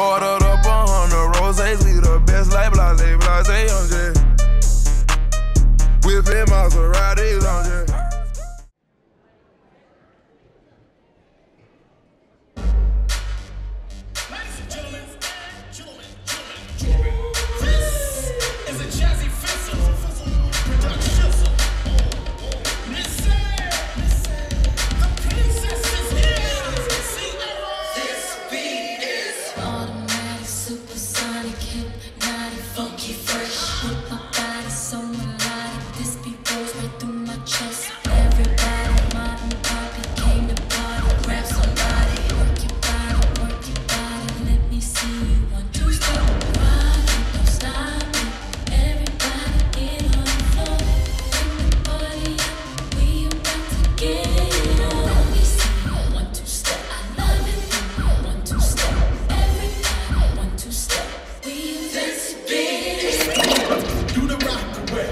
Ordered up 100 roses, we the best like blase, blase, I'm just whipping Maseratis, I'm just. Ladies and gentlemen, this is a Jazzy Fizzle production. The princess is here. This beat is automatic, supersonic, hypnotic, funky, fresh. With my body so melodic, this beat goes right through my chest. Everybody, Martin, Poppy came to party. Grab somebody, work your body, let me see you. 1, 2, step, rock it, don't stop it. Everybody get on the floor, bring the party up. We about to get it on. Let me see you. 1, 2, step, I love it. 1, 2, step, everybody. 1, 2, step. We this beat is do the rock away.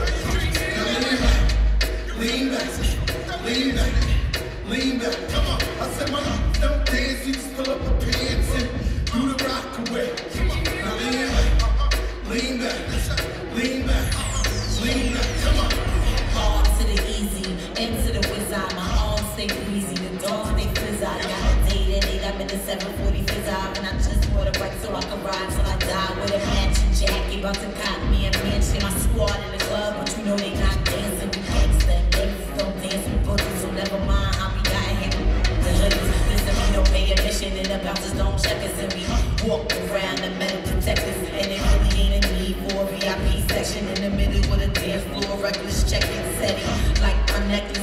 Lean back, lean back, lean back. Come on, I said my love, don't dance, you just pull up the pants and do the rock away. Now lean back, lean back, lean back, lean back. Come on. Hard to the easy, into the wizard. My arms stay breezy, the dogs stay fizz. I got a date at 8, I'm in the 740 fizz and I just bought a bike so I can ride till I die with a matching jacket. About to cop me a mansion. My squad in the club, but you know they not dancing. We gangsta and babies don't dance with boogies, so never mind how we got here. The hoodies, listen, we don't pay admission and the bouncers don't check us and we walk around the metal detectors and it really ain't a need for a VIP section in the middle with a dance floor, reckless checking setting like my necklace.